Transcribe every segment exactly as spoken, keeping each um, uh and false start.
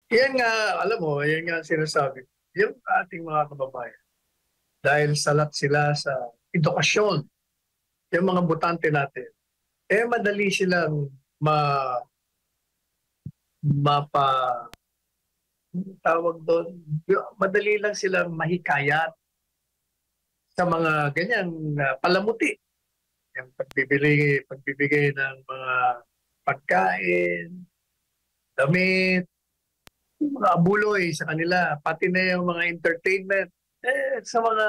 Yan nga, alam mo, yan nga ang sinasabi. Yung ating mga kababayan, dahil salat sila sa edukasyon, yung mga botante natin, eh madali silang ma, mapa, tawag doon, madali lang silang mahikayat sa mga ganyang uh, palamuti. Yung pagbibili, pagbibigay ng mga pagkain, damit, yung mga abuloy sa kanila, pati na yung mga entertainment, eh, sa mga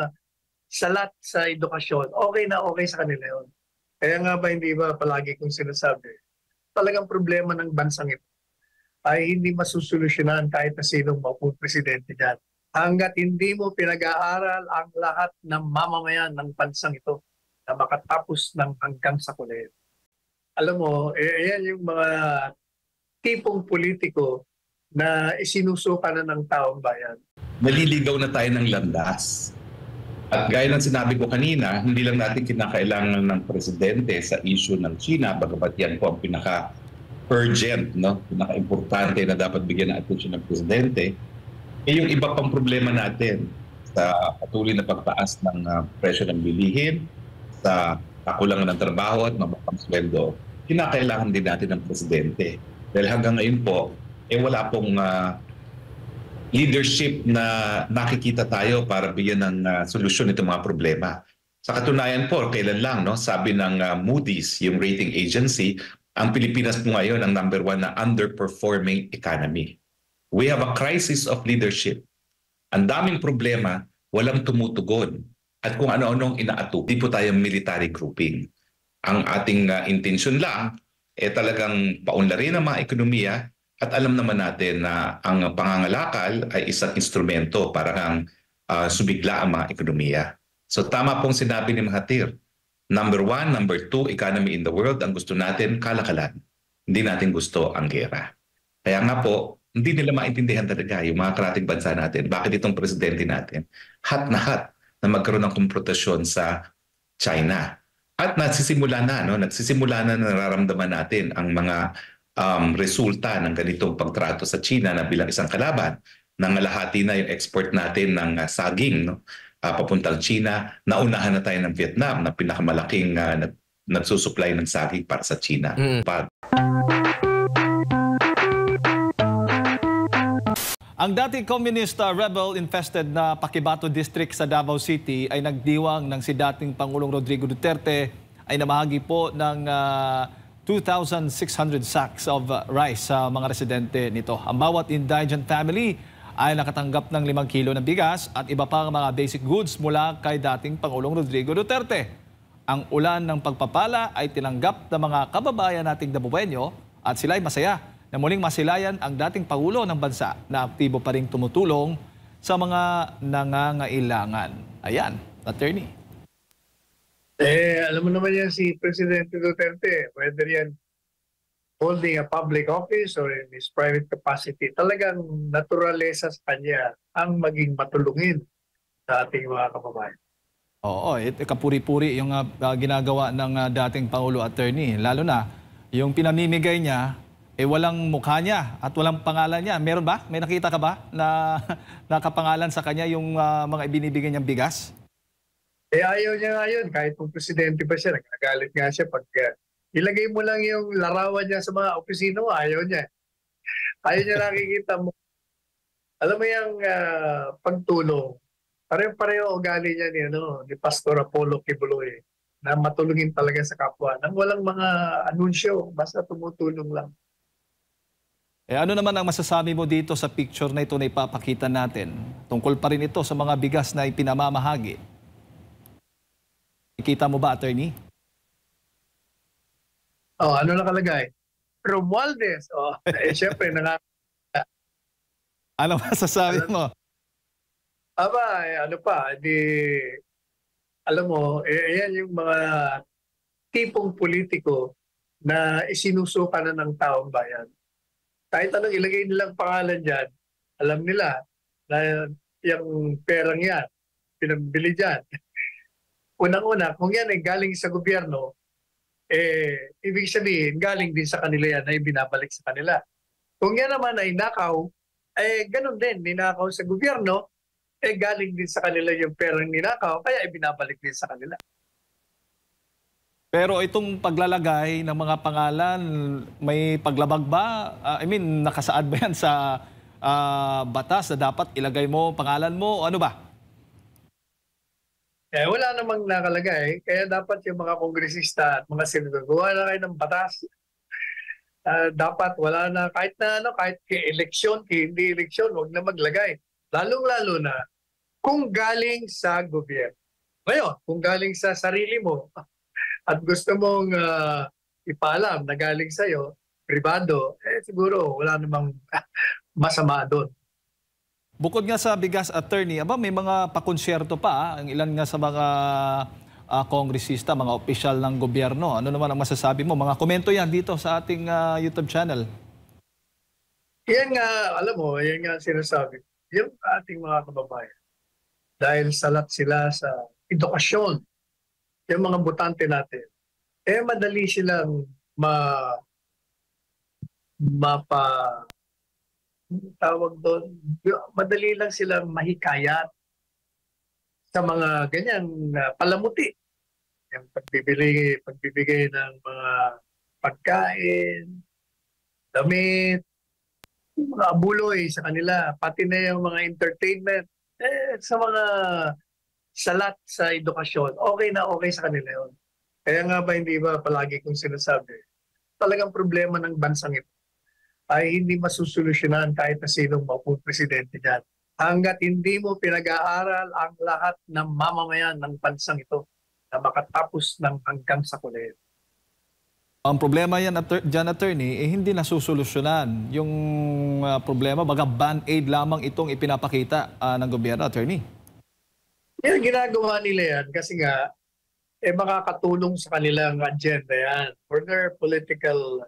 salat sa edukasyon, okay na okay sa kanila yun. Kaya nga ba hindi ba palagi kong sinasabi, talagang problema ng bansang ito ay hindi masusolusyonan kahit na sinong maupong presidente dyan. Hanggat hindi mo pinag-aaral ang lahat ng mamamayan ng bansang ito na makatapos ng hanggang sa kulehiyo. Alam mo, eh, yan yung mga tipong politiko na isinusuka na ng taong bayan. Naliligaw na tayo ng landas. At gaya ng sinabi ko kanina, hindi lang natin kinakailangan ng presidente sa issue ng China, bagamat yan po ang pinaka-urgent, no? Pinaka-importante na dapat bigyan ng atensyon ng presidente. Eh yung iba pang problema natin sa patuloy na pagtaas ng uh, presyo ng bilihin, sa kakulangan ng trabaho at mababang sweldo, kinakailangan din natin ng presidente. Dahil hanggang ngayon po, eh wala pong uh, leadership na nakikita tayo para bigyan ng uh, solusyon itong mga problema. Sa katunayan po, kailan lang, no, sabi ng uh, Moody's, yung rating agency, ang Pilipinas po ngayon ang number one na underperforming economy. We have a crisis of leadership. Ang daming problema, walang tumutugon. At kung ano-anong inaato, di po tayo military grouping. Ang ating uh, intensyon lang, eh talagang paunlarin ang mga ekonomiya. At alam naman natin na ang pangangalakal ay isang instrumento para kang uh, subigla ang mga ekonomiya. So tama pong sinabi ni Mahathir. Number one, number two, economy in the world. Ang gusto natin, kalakalan. Hindi natin gusto ang gera. Kaya nga po, hindi nila maintindihan talaga yung mga karating bansa natin. Bakit itong presidente natin? Hat na hat na magkaroon ng konfrontasyon sa China. At nagsisimula na, no? nagsisimula na nararamdaman natin ang mga Um, resulta ng ganitong pagtrato sa China na bilang isang kalaban. Nangalahati na yung export natin ng uh, saging, no? uh, papuntang China. Naunahan na tayo ng Vietnam na pinakamalaking uh, nag nagsusupply ng saging para sa China. Mm. Pag Ang dating communist uh, rebel-infested na Paquibato District sa Davao City ay nagdiwang ng si dating Pangulong Rodrigo Duterte ay namahagi po ng uh, two thousand six hundred sacks of rice sa mga residente nito. Ang bawat indigent family ay nakatanggap ng limang kilo ng bigas at iba pang mga basic goods mula kay dating Pangulong Rodrigo Duterte. Ang ulan ng pagpapala ay tinanggap ng mga kababayan nating Dabueño at sila ay masaya na muling masilayan ang dating Pangulo ng bansa na aktibo pa rin tumutulong sa mga nangangailangan. Ayan, attorney. Eh, alam mo naman yan si Presidente Duterte, whether yan holding a public office or in his private capacity, talagang naturalesa sa kanya ang maging matulungin sa ating mga kababayan. Oo, eh, kapuri-puri yung uh, ginagawa ng uh, dating Pangulo Attorney. Lalo na, yung pinamimigay niya, eh walang mukha niya at walang pangalan niya. Meron ba? May nakita ka ba na nakapangalan sa kanya yung uh, mga ibinibigay niyang bigas? Eh ayaw niya nga yun, kahit kung presidente pa siya, nagagalit nga siya pag uh, ilagay mo lang yung larawan niya sa mga opisina mo, ayaw niya. Ayaw niya nakikita mo. Alam mo yung uh, pagtulong, pareho-pareho ugali niya ni, ano, ni Pastor Apollo Kibuloy na matulungin talaga sa kapwa nang walang mga anunsyo, basta tumutulong lang. Eh ano naman ang masasabi mo dito sa picture na ito na ipapakita natin? Tungkol pa rin ito sa mga bigas na ipinamamahagi. Ikita mo ba, attorney? Oh, ano nakalagay? Romualdez. Oh, eh, syempre, nakakita. Ano masasabi mo? Aba, eh, ano pa, di, alam mo, eh, yan yung mga tipong politiko na isinusuka na ng taong bayan. Kahit anong ilagay nilang pangalan dyan, alam nila na yung perang yan, pinambili dyan. Unang-una, kung yan ay galing sa gobyerno, eh, ibig sabihin, galing din sa kanila yan na ibinabalik sa kanila. Kung yan naman ay nakaw, eh ganun din, ninakaw sa gobyerno, eh galing din sa kanila yung perang ninakaw, kaya ibinabalik din sa kanila. Pero itong paglalagay ng mga pangalan, may paglabag ba? Ah, I mean, nakasaad ba yan sa ah, batas na dapat ilagay mo pangalan mo? Ano ba? Eh wala namang nakalagay, kaya dapat yung mga kongresista at mga senador, gawa na kayo ng batas. Ah, dapat wala na, kahit na ano, kahit kay eleksyon, kay hindi eleksyon, huwag na maglagay. Lalong-lalo na kung galing sa gobyerno. Ngayon, kung galing sa sarili mo, at gusto mong uh, ipaalam na galing sa'yo, privado, eh siguro wala namang masama doon. Bukod nga sa bigas, attorney, aba may mga pakonsyerto pa, ah, ang ilan nga sa mga ah, kongresista, mga opisyal ng gobyerno. Ano naman ang masasabi mo? Mga komento yan dito sa ating ah, YouTube channel. Yan nga, alam mo, yan nga sinasabi. Yung ating mga kababayan, dahil salat sila sa edukasyon, yung mga botante natin, eh madali silang ma mapa tawag doon, madali lang silang mahikayat sa mga ganyan uh, palamuti. Yung pagbibili, pagbibigay ng mga pagkain, damit, yung mga abuloy sa kanila, pati na yung mga entertainment, eh, sa mga salat sa edukasyon, okay na okay sa kanila yun. Kaya nga ba hindi ba palagi kong sinasabi, talagang problema ng bansang ito ay hindi masusolusyonan kahit na sinong maupong presidente dyan. Hanggat hindi mo pinag-aaral ang lahat ng mamamayan ng bansang ito na makatapos ng hanggang sa kuleyo. Ang problema yan, atter dyan, attorney, eh, hindi nasusolusyonan. Yung ah, problema, baga band-aid lamang itong ipinapakita ah, ng gobyerno, attorney. Yan, ginagawa nila yan kasi nga, eh makakatulong sa kanilang agenda yan for their political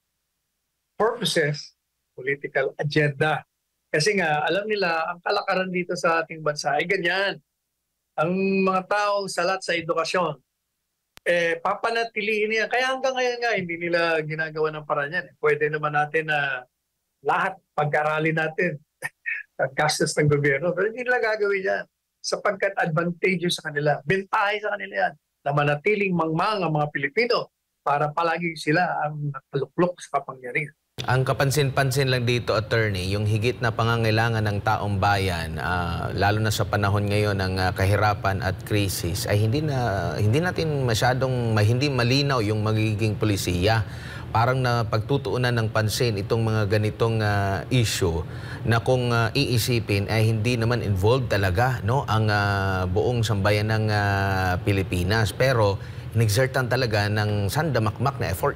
purposes, political agenda. Kasi nga, alam nila, ang kalakaran dito sa ating bansa ay ganyan. Ang mga taong salat sa edukasyon, eh, papanatilihin niya. Kaya hanggang ngayon nga, hindi nila ginagawa ng paraan yan. Pwede naman natin na lahat pag-aralin natin ang gastos ng gobyerno. Pero hindi nila gagawin yan sapagkat advantageous sa kanila. Bentahe sa kanila yan na manatiling mangmang ang mga Pilipino para palagi sila ang nakaluklok sa kapangyarihan. Ang kapansin-pansin lang dito, attorney, yung higit na pangangailangan ng taong bayan, uh, lalo na sa panahon ngayon ng uh, kahirapan at krisis, ay hindi na hindi natin masyadong hindi malinaw yung magiging polisiya. Parang na pagtutuunan ng pansin itong mga ganitong uh, issue na kung uh, iisipin ay hindi naman involved talaga, no, ang uh, buong sambayan ng uh, Pilipinas, pero inexertan talaga ng sandamakmak na effort.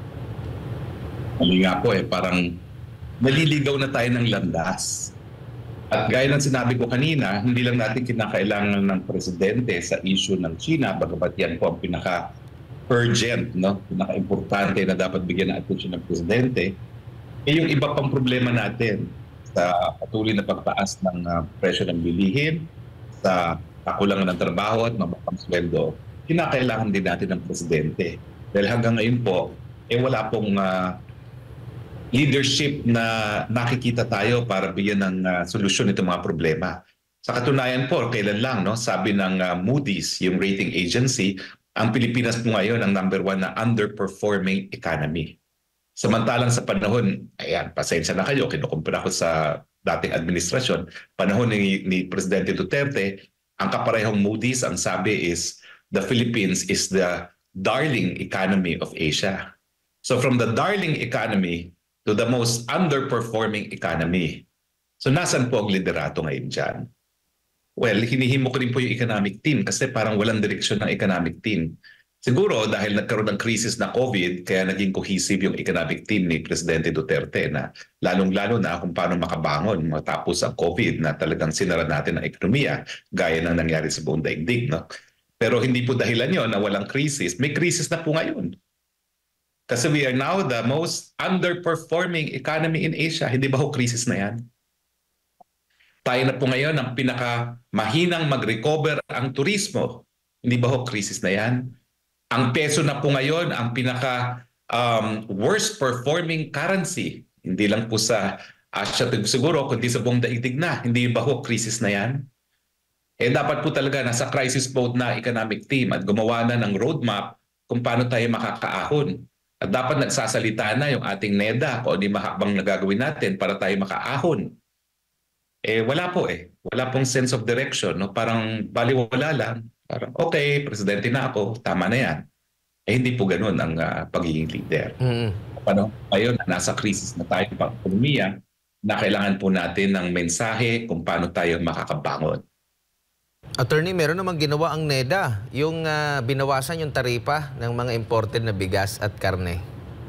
Mali nga po eh, parang naliligaw na tayo ng landas. At gaya ng sinabi ko kanina, hindi lang natin kinakailangan ng presidente sa issue ng China, bagamat yan po ang pinaka-urgent, no? Pinaka-importante na dapat bigyan ng atensyon ng presidente. Eh yung iba pang problema natin sa patuloy na pagtaas ng uh, presyo ng bilihin, sa kakulangan ng trabaho at mababang sweldo, kinakailangan din natin ng presidente. Dahil hanggang ngayon po, eh wala pong uh, leadership na nakikita tayo para bigyan ng uh, solusyon itong mga problema. Sa katunayan po, kailan lang, no, sabi ng uh, Moody's, yung rating agency, ang Pilipinas po ngayon ang number one na underperforming economy. Samantalang sa panahon, ayan, pasensya na kayo, kinukumpara ko sa dating administrasyon, panahon ni, ni Presidente Duterte, ang kaparehong Moody's, ang sabi is, the Philippines is the darling economy of Asia. So from the darling economy to the most underperforming economy. So nasan po ang liderato ngayon dyan? Well, hinihimo ko rin po yung economic team kasi parang walang direksyon ng economic team. Siguro dahil nagkaroon ng krisis na COVID, kaya naging cohesive yung economic team ni Presidente Duterte na lalong-lalo na kung paano makabangon matapos ang COVID na talagang sinara natin ang ekonomiya gaya ng nangyari sa buong daigdig. No? Pero hindi po dahilan yun na walang krisis. May krisis na po ngayon. Kasi we are now the most underperforming economy in Asia. Hindi ba ho krisis na yan? Tayo na po ngayon ang pinakamahinang mag-recover ang turismo. Hindi ba ho krisis na yan? Ang peso na po ngayon ang pinaka um, worst performing currency. Hindi lang po sa Asia siguro, kundi sa buong daigdig na. Hindi ba ho crisis na yan? Eh dapat po talaga nasa crisis mode na economic team at gumawa na ng roadmap kung paano tayo makakaahon. At dapat nagsasalita na yung ating NEDA kung ano yung mahakbang na gagawin natin para tayo makaahon. Eh wala po eh. Wala pong sense of direction. No? Parang baliwala lang. Parang okay, presidente na ako, tama na yan. Eh hindi po ganun ang uh, pagiging leader. Mm. Paano ngayon nasa crisis na tayo pang ekonomiya, na kailangan po natin ng mensahe kung paano tayo makakabangon. Attorney, meron namang ginawa ang NEDA, yung uh, binawasan yung taripa ng mga imported na bigas at karne.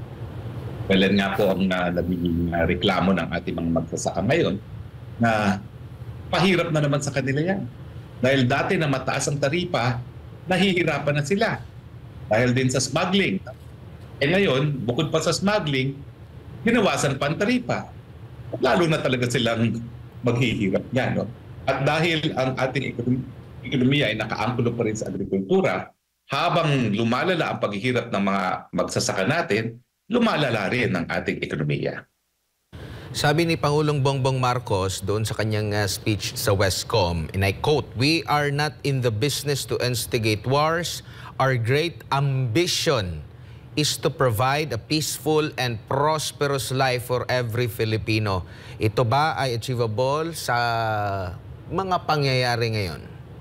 Well, yan nga po ang uh, nagiging uh, reklamo ng ating mga magsasaka ngayon na pahirap na naman sa kanila yan. Dahil dati na mataas ang taripa, nahihirapan na sila. Dahil din sa smuggling. Eh ngayon, bukod pa sa smuggling, ginawasan pa ang taripa. Lalo na talaga silang maghihirap yan. No? At dahil ang ating ekonomiya ay nakaangkulo pa rin sa agrikultura, habang lumalala ang paghihirap ng mga magsasaka natin, lumalala rin ang ating ekonomiya. Sabi ni Pangulong Bongbong Marcos doon sa kanyang uh, speech sa Westcom, and I quote, "We are not in the business to instigate wars. Our great ambition is to provide a peaceful and prosperous life for every Filipino." Ito ba ay achievable sa mga pangyayari ngayon?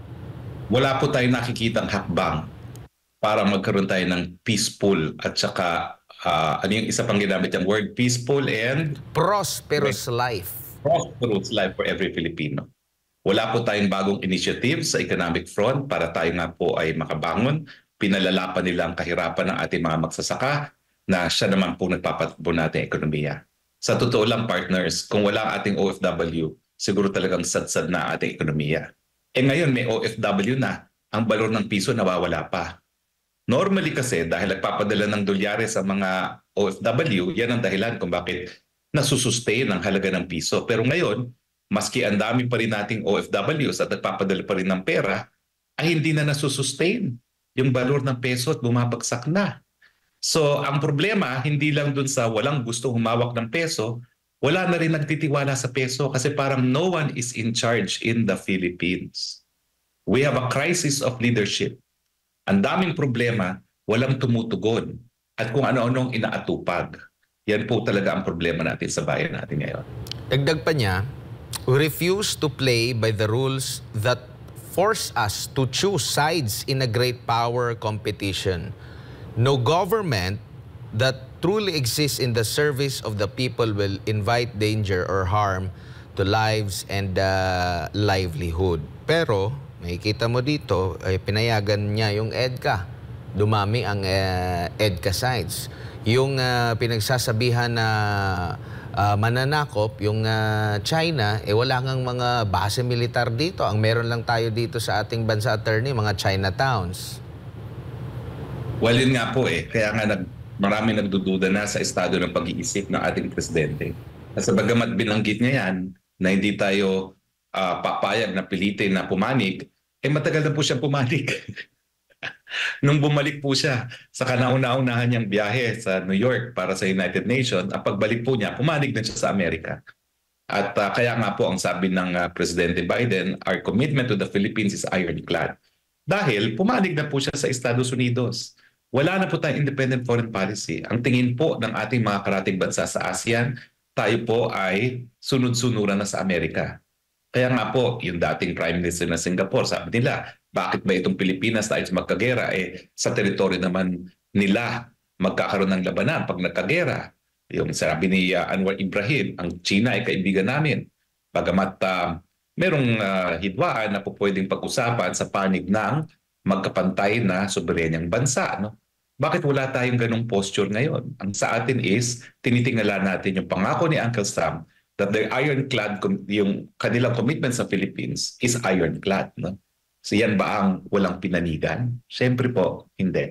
Wala po tayong nakikitang hakbang para magkaroon tayo ng peaceful at saka uh, ano yung isa pang ginamit yung word, peaceful and prosperous life. Prosperous life for every Filipino. Wala po tayong bagong initiative sa economic front para tayo nga po ay makabangon. Pinalala pa nila ang kahirapan ng ating mga magsasaka na siya naman po nagpapatakbo natin ekonomiya. Sa totoo lang, partners, kung wala ang ating O F W, siguro talagang sadsad na ating ekonomiya. Eh ngayon may O F W na, ang balor ng piso nawawala pa. Normally kasi dahil nagpapadala ng dolyare sa mga O F W, yan ang dahilan kung bakit nasusustain ang halaga ng piso. Pero ngayon, maski ang dami pa rin nating O F Ws at nagpapadala pa rin ng pera, ay hindi na nasusustain yung balor ng peso at bumabagsak na. So ang problema, hindi lang dun sa walang gusto humawak ng peso, wala na rin nagtitiwala sa peso kasi parang no one is in charge in the Philippines. We have a crisis of leadership. Ang daming problema, walang tumutugon. At kung ano-anong inaatupag. Yan po talaga ang problema natin sa bayan natin ngayon. Dagdag pa niya, we refuse to play by the rules that force us to choose sides in a great power competition. No government that truly exists in the service of the people will invite danger or harm to lives and uh, livelihood. Pero, makikita mo dito, ay pinayagan niya yung EDCA. Dumami ang uh, EDCA sides. Yung uh, pinagsasabihan na Uh, mananakop, yung uh, China, eh wala ngang mga base militar dito. Ang meron lang tayo dito sa ating bansa, attorney, mga Chinatowns. Well, yun nga po eh. Kaya nga nag, marami nagdududa na sa estado ng pag-iisip ng ating presidente. Kasi bagamat binanggit niya yan, na hindi tayo uh, papayag na pilitin na pumanig, eh matagal na po siyang pumanig. Nung bumalik po siya sa kanauna-unahan niyang biyahe sa New York para sa United Nations, ang pagbalik po niya, pumanig na siya sa Amerika. At uh, kaya nga po ang sabi ng uh, Presidente Biden, our commitment to the Philippines is ironclad. Dahil pumanig na po siya sa Estados Unidos. Wala na po tayong independent foreign policy. Ang tingin po ng ating mga karating bansa sa ASEAN, tayo po ay sunod-sunuran na sa Amerika. Kaya nga po, yung dating Prime Minister na Singapore, sabi nila, bakit ba itong Pilipinas tayo magkagera? Eh, sa teritoryo naman nila magkakaroon ng labanan pag nagkagera. Yung sabi ni uh, Anwar Ibrahim, ang China ay kaibigan namin. Bagamat uh, merong uh, hidwaan na po pwedeng pag-usapan sa panig ng magkapantay na soberenyang bansa. No? Bakit wala tayong ganong posture ngayon? Ang sa atin is, tinitingala natin yung pangako ni Uncle Sam that the ironclad, yung kanilang commitment sa Philippines is ironclad. No? So yan ba ang walang pinanigan? Siyempre po, hindi.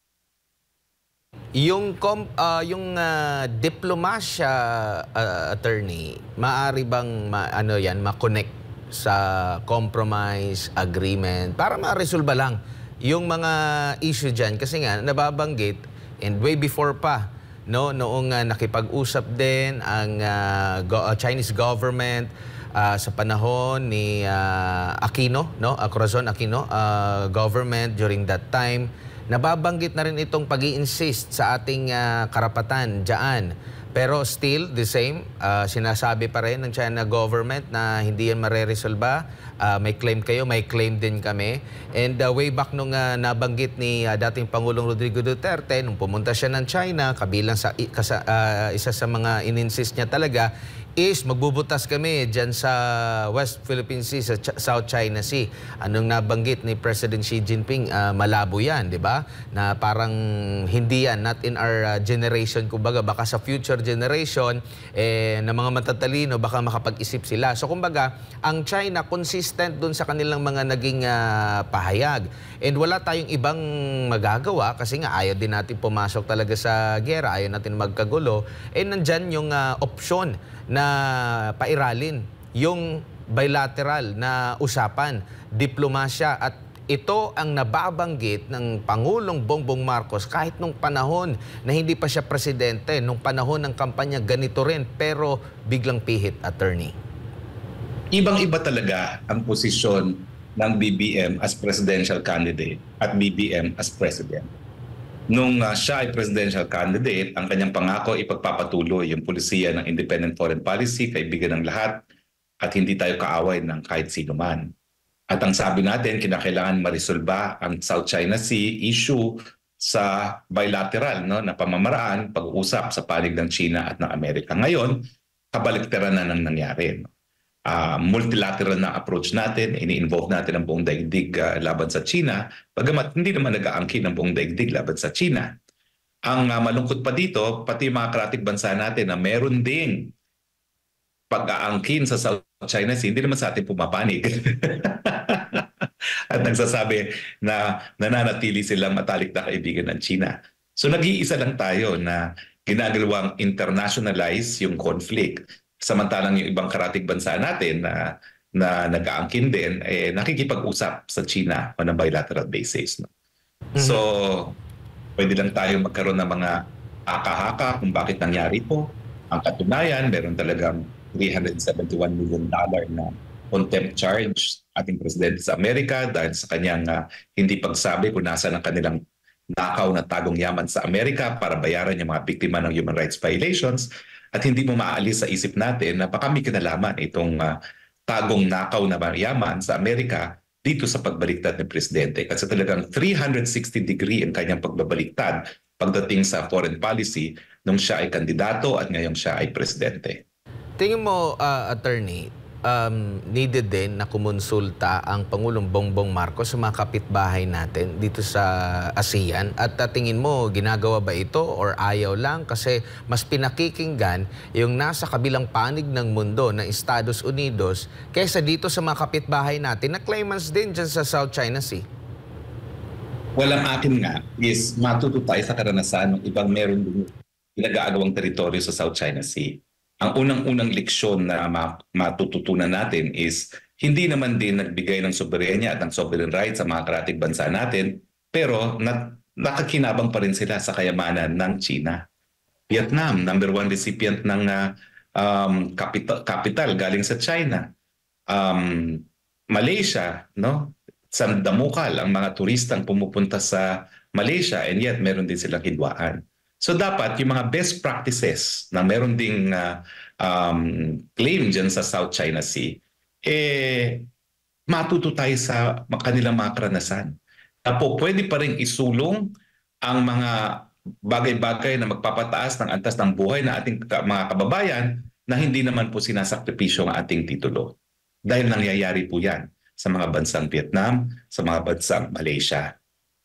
Yung, com, uh, yung uh, diplomasya, uh, attorney, maaari bang ma, ano yan, ma-connect sa compromise, agreement, para ma-resolve lang yung mga issue dyan? Kasi nga, nababanggit, and way before pa, no noong uh, nakipag-usap din ang uh, go- uh, Chinese government uh, sa panahon ni uh, Aquino, no, uh, Corazon Aquino uh, government during that time. Nababanggit na rin itong pag-i-insist sa ating uh, karapatan diyan. Pero still, the same, uh, sinasabi pa rin ng China government na hindi yan mareresolba. Uh, may claim kayo, may claim din kami. And uh, way back nung uh, nabanggit ni uh, dating Pangulong Rodrigo Duterte, nung pumunta siya ng China, kabilang sa kasa, uh, isa sa mga in-insist niya talaga, is magbubutas kami dyan sa West Philippine Sea, sa Ch- South China Sea. Anong nabanggit ni President Xi Jinping, uh, malabo yan, di ba? Na parang hindi yan, not in our uh, generation, kumbaga, baka sa future generation, eh, na mga matatalino, baka makapag-isip sila. So, kumbaga, ang China, consistent dun sa kanilang mga naging uh, pahayag. And wala tayong ibang magagawa kasi nga ayaw din natin pumasok talaga sa giyera, ayaw natin magkagulo. Eh, nandyan yung uh, opsyon na pairalin yung bilateral na usapan, diplomasya, at ito ang nababanggit ng Pangulong Bongbong Marcos kahit nung panahon na hindi pa siya presidente, nung panahon ng kampanya ganito rin, pero biglang pihit, attorney. Ibang-iba talaga ang posisyon ng B B M as presidential candidate at B B M as president. Nung uh, siya ay presidential candidate, ang kanyang pangako ipagpapatuloy yung polisiya ng independent foreign policy, kaibigan ng lahat, at hindi tayo kaaway ng kahit sino man. At ang sabi natin, kinakailangan marisolba ang South China Sea issue sa bilateral, no, na pamamaraan, pag-uusap sa panig ng China at ng Amerika. Ngayon, kabaliktaran na nang nangyari. No? Uh, multilateral na approach natin, ini-involve natin ang buong daigdig uh, laban sa China, bagamat hindi naman nag-aangkin ang buong daigdig laban sa China. Ang uh, malungkot pa dito, pati mga karatig bansa natin na meron ding pag-aangkin sa South China Sea, hindi naman sa atin pumapanig. At nagsasabi na nananatili silang matalik na kaibigan ng China. So nag-iisa lang tayo na ginagawang internationalize yung conflict. Samantalang yung ibang karatig bansa natin na, na nag-aangkin din, eh, nakikipag-usap sa China on a bilateral basis. No? Mm-hmm. So, pwede lang tayo magkaroon ng mga haka-haka kung bakit nangyari po. Ang katunayan, meron talagang three hundred seventy-one million dollars na contempt charge ating presidente sa Amerika dahil sa kanyang uh, hindi pagsabi kung nasa ng kanilang nakaw na tagong yaman sa Amerika para bayaran yung mga biktima ng human rights violations. At hindi mo maaalis sa isip natin na baka may kinalaman itong uh, tagong nakaw na yaman sa Amerika dito sa pagbaliktad ng presidente. Kasi talagang three hundred sixty degree ang kanyang pagbabaliktad pagdating sa foreign policy nung siya ay kandidato at ngayong siya ay presidente. Tingin mo, uh, attorney, um, needed din na kumonsulta ang Pangulong Bongbong Marcos sa mga kapitbahay natin dito sa ASEAN? At uh, tingin mo, ginagawa ba ito or ayaw lang? Kasi mas pinakikinggan yung nasa kabilang panig ng mundo ng Estados Unidos kaysa dito sa mga kapitbahay natin na claimants din dyan sa South China Sea. Walang akin nga is matuto tayo sa karanasan ng ibang meron din pinag-aagawang teritoryo sa South China Sea. Ang unang-unang leksyon na matututunan natin is hindi naman din nagbigay ng soberenya at ng sovereign rights sa mga karatig bansa natin, pero na, nakakinabang pa rin sila sa kayamanan ng China. Vietnam, number one recipient ng uh, um, capital, capital galing sa China. Um, Malaysia, no? Sandamukal ang mga turistang pumupunta sa Malaysia and yet meron din silang hidwaan. So dapat yung mga best practices na meron ding uh, um, claim dyan sa South China Sea, eh matuto tayo sa kanilang mga karanasan. Tapos pwede pa rin isulong ang mga bagay-bagay na magpapataas ng antas ng buhay na ating mga kababayan na hindi naman po sinasakripisyo ang ating titulo. Dahil nangyayari po yan sa mga bansang Vietnam, sa mga bansang Malaysia.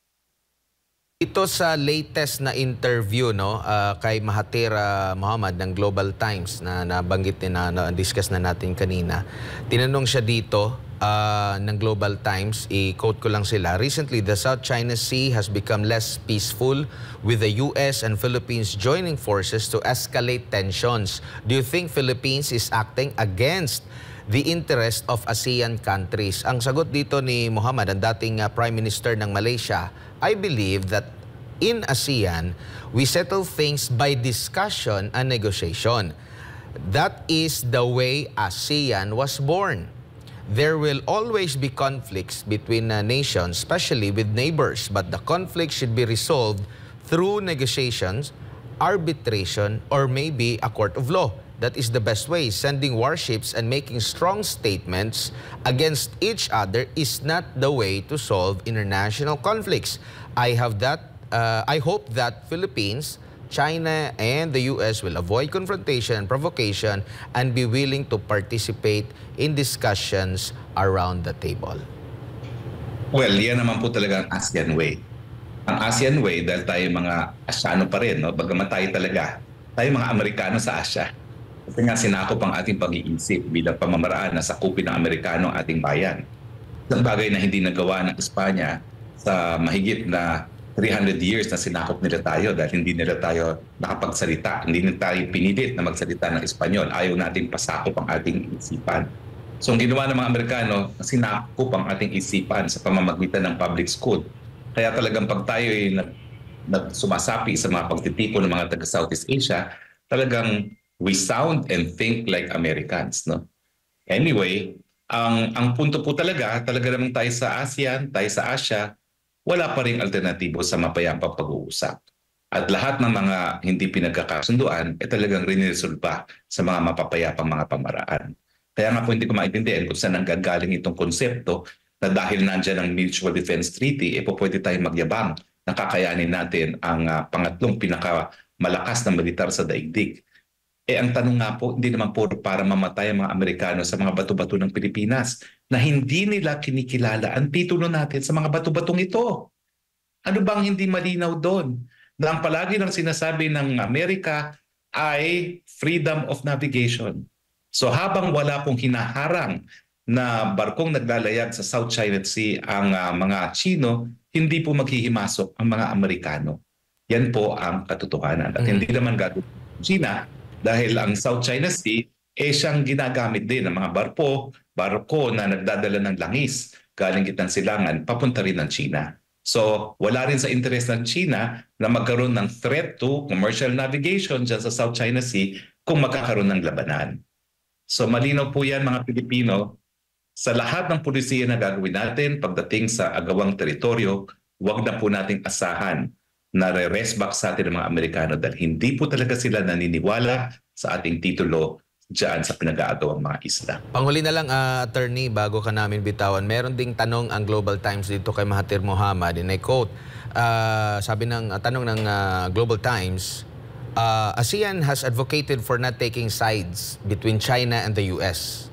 Ito sa latest na interview, no, uh, kay Mahathir uh, Mohamad ng Global Times na nabanggit din na na-discuss na natin kanina. Tinanong siya dito uh, ng Global Times, i-quote ko lang sila, "Recently, the South China Sea has become less peaceful with the U S and Philippines joining forces to escalate tensions. Do you think Philippines is acting against the interest of ASEAN countries?" Ang sagot dito ni Mohamad, ang dating uh, Prime Minister ng Malaysia, "I believe that in ASEAN, we settle things by discussion and negotiation. That is the way ASEAN was born. There will always be conflicts between uh, nations, especially with neighbors, but the conflict should be resolved through negotiations, arbitration, or maybe a court of law. That is the best way. Sending warships and making strong statements against each other is not the way to solve international conflicts. I have that. Uh, I hope that Philippines, China, and the U S will avoid confrontation and provocation and be willing to participate in discussions around the table. Well, yan naman po talaga ang ASEAN way. Ang ASEAN way, dahil tayo mga Asyano pa rin, no? Bagamat tayo talaga, tayo mga Amerikano sa Asya. Kasi nga sinakop ang ating pag-iisip bilang pamamaraan na sakupin ng Amerikano ang ating bayan. Isang bagay na hindi nagawa ng Espanya sa mahigit na three hundred years na sinakop nila tayo dahil hindi nila tayo nakapagsalita. Hindi nila tayo pinilit na magsalita ng Espanyol. Ayaw nating pasakop ang ating isipan. So ang ginawa ng mga Amerikano, sinakop ang ating isipan sa pamamagitan ng public school. Kaya talagang pag tayo ay nagsumasapi sa mga pagtitipon ng mga taga-Southeast Asia, talagang we sound and think like Americans, no? Anyway, ang ang punto po talaga, talaga naman tayo sa ASEAN, tayo sa Asia, wala pa ring alternatibo sa mapayapang pag-uusap. At lahat ng mga hindi pinagkakasunduan ay eh, talagang riniresolba sa mga mapapayapang mga pamaraan. Kaya nga po hindi ko maintindihan kung saan nanggagaling itong konsepto na dahil nandyan ang Mutual Defense Treaty, eh po pwede tayong magyabang na kakayanin natin ang uh, pangatlong pinakamalakas na militar sa daigdig. Eh ang tanong nga po, hindi naman po para mamatay ang mga Amerikano sa mga bato-bato ng Pilipinas na hindi nila kinikilala ang titulo natin sa mga bato-batong ito. Ano bang hindi malinaw doon? Na ang palagi lang sinasabi ng Amerika ay freedom of navigation. So habang wala pong hinaharang na barkong naglalayag sa South China Sea ang uh, mga Chino, hindi po maghihimasok ang mga Amerikano. Yan po ang katotohanan. At mm. hindi naman gagawin ng China dahil ang South China Sea eh siyang ginagamit din ng mga barko, barko na nagdadala ng langis galing gitnang silangan papunta rin ng China. So wala rin sa interest ng China na magkaroon ng threat to commercial navigation dyan sa South China Sea kung magkakaroon ng labanan. So malinaw po yan mga Pilipino, sa lahat ng pulisiya na gagawin natin pagdating sa agawang teritoryo, huwag na po nating asahan na re-rest back sa atin ng mga Amerikano dahil hindi po talaga sila naniniwala sa ating titulo dyan sa pinag-aagawang mga isla. Panghuli na lang, uh, attorney, bago ka namin bitawan, meron ding tanong ang Global Times dito kay Mahathir Mohamad. And I quote, uh, sabi ng uh, tanong ng uh, Global Times, uh, ASEAN has advocated for not taking sides between China and the U S.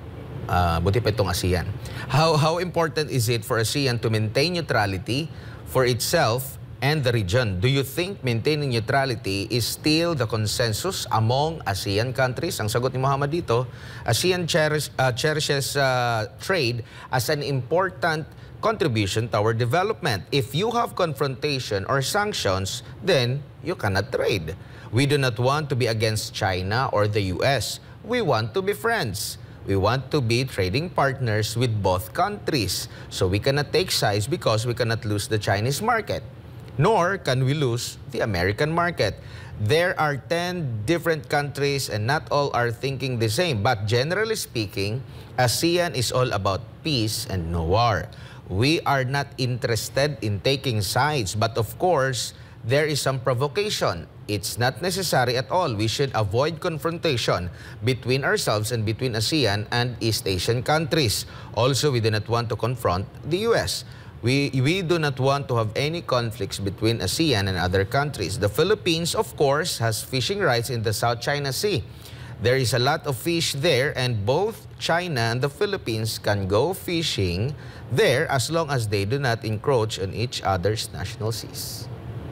Uh, buti pa itong ASEAN. How, how important is it for ASEAN to maintain neutrality for itself and the region? Do you think maintaining neutrality is still the consensus among ASEAN countries? Ang sagot ni Mohamad dito, ASEAN cherish, uh, cherishes uh, trade as an important contribution toward development. If you have confrontation or sanctions, then you cannot trade. We do not want to be against China or the U S. We want to be friends. We want to be trading partners with both countries. So we cannot take sides because we cannot lose the Chinese market. Nor can we lose the American market. There are ten different countries and not all are thinking the same. But generally speaking, ASEAN is all about peace and no war. We are not interested in taking sides. But of course, there is some provocation. It's not necessary at all. We should avoid confrontation between ourselves and between ASEAN and East Asian countries. Also, we do not want to confront the U S. We, we do not want to have any conflicts between ASEAN and other countries. The Philippines, of course, has fishing rights in the South China Sea. There is a lot of fish there, and both China and the Philippines can go fishing there as long as they do not encroach on each other's national seas.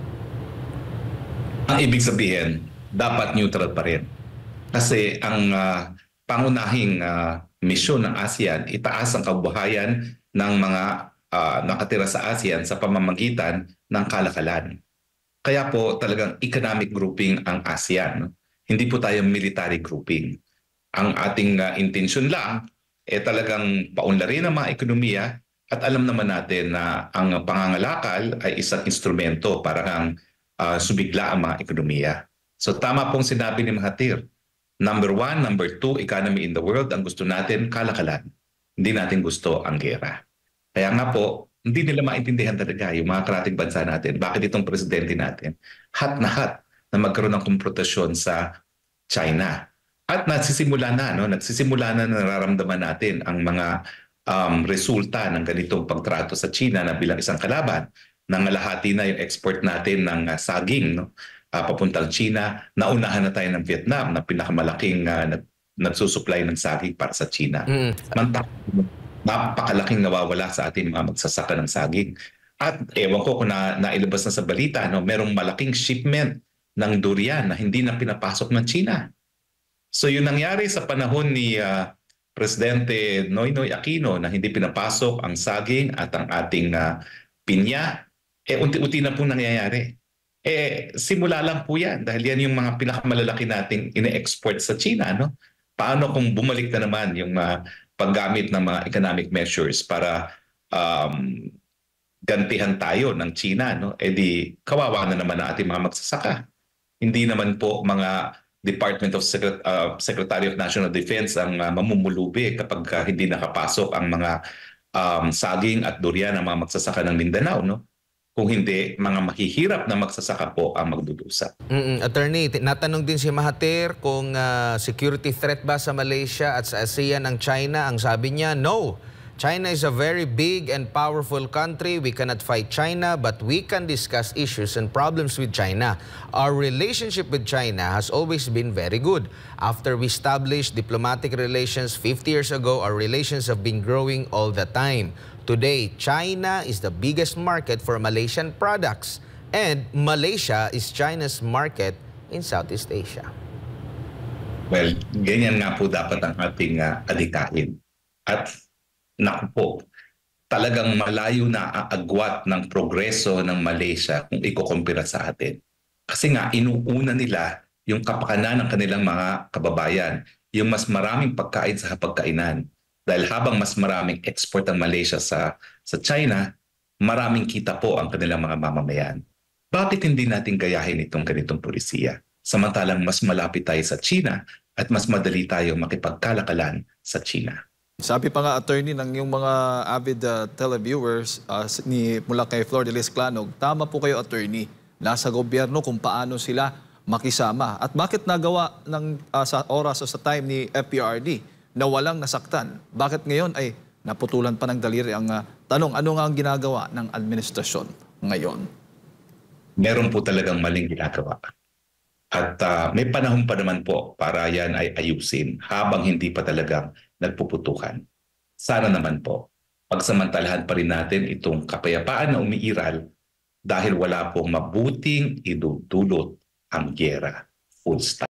Ang ibig sabihin, dapat neutral pa rin. Kasi ang uh, pangunahing uh, misyon ng ASEAN, itaas ang kabuhayan ng mga uh, nakatira sa ASEAN sa pamamagitan ng kalakalan. Kaya po talagang economic grouping ang ASEAN. No? Hindi po tayo military grouping. Ang ating uh, intensyon lang, eh talagang paunlarin ang mga ekonomiya At alam naman natin na ang pangangalakal ay isang instrumento para kang uh, subigla ang mga ekonomiya. So tama pong sinabi ni Mahathir. Number one, number two, economy in the world. Ang gusto natin, kalakalan. Hindi natin gusto ang gera. Kaya nga po, hindi nila maintindihan talaga yung mga karating bansa natin. Bakit itong presidente natin, hat na hat na magkaroon ng konfrontasyon sa China. At nagsisimula na, no? nagsisimula na nararamdaman natin ang mga um, resulta ng ganitong pagtrato sa China na bilang isang kalaban. Nangalahati na yung export natin ng uh, saging no? uh, papuntang China. Naunahan na tayo ng Vietnam na pinakamalaking uh, nagsusupply ng saging para sa China. Mm. Napakalaking nawawala sa ating mga magsasaka ng saging. At ewan ko kung na, nailabas na sa balita, no? Merong malaking shipment ng durian na hindi na pinapasok ng China. So yung nangyari sa panahon ni uh, Presidente Noynoy Aquino na hindi pinapasok ang saging at ang ating uh, pinya, eh unti-unti na po nangyayari. Eh simula lang po yan dahil yan yung mga pinakamalalaki nating ine-export sa China. No? Paano kung bumalik na naman yung uh, paggamit ng mga economic measures para um, gantihan tayo ng China? No? Eh di kawawa na naman ang ating mga magsasaka. Hindi naman po mga Department of Secret, uh, Secretary of National Defense ang uh, mamumulubi kapag uh, hindi nakapasok ang mga um, saging at durian ng mga magsasaka ng Mindanao. No? Kung hindi, mga mahihirap na magsasaka po ang magdudusa. Mm-mm. Attorney, natanong din si Mahathir kung uh, security threat ba sa Malaysia at sa ASEAN ang China. Ang sabi niya, no. China is a very big and powerful country. We cannot fight China, but we can discuss issues and problems with China. Our relationship with China has always been very good. After we established diplomatic relations fifty years ago, our relations have been growing all the time. Today, China is the biggest market for Malaysian products, and Malaysia is China's market in Southeast Asia. Well, ganyan nga po dapat ang ating uh, adikain. At naku po, talagang malayo na aagwat ng progreso ng Malaysia kung ikukumpira sa atin. Kasi nga, inuuna nila yung kapakanan ng kanilang mga kababayan, yung mas maraming pagkain sa hapagkainan. Dahil habang mas maraming export ang Malaysia sa, sa China, maraming kita po ang kanilang mga mamamayan. Bakit hindi natin gayahin itong ganitong polisiya? Samantalang mas malapit tayo sa China at mas madali tayo makipagkalakalan sa China. Sabi pa nga, attorney, ng yung mga avid uh, televiewers uh, ni, mula kay Flor de Lis Clanog, tama po kayo, attorney, nasa gobyerno kung paano sila makisama. At bakit nagawa ng, uh, sa oras o sa time ni F P R D na walang nasaktan? Bakit ngayon ay naputulan pa ng daliri? Ang uh, tanong, ano nga ang ginagawa ng administrasyon ngayon? Meron po talagang maling ginagawa. At uh, may panahon pa naman po para yan ay ayusin habang hindi pa talagang nagpuputukan. Sana naman po, pagsamantalahan pa rin natin itong kapayapaan na umiiral dahil wala pong mabuting idudulot ang giyera. Full stop.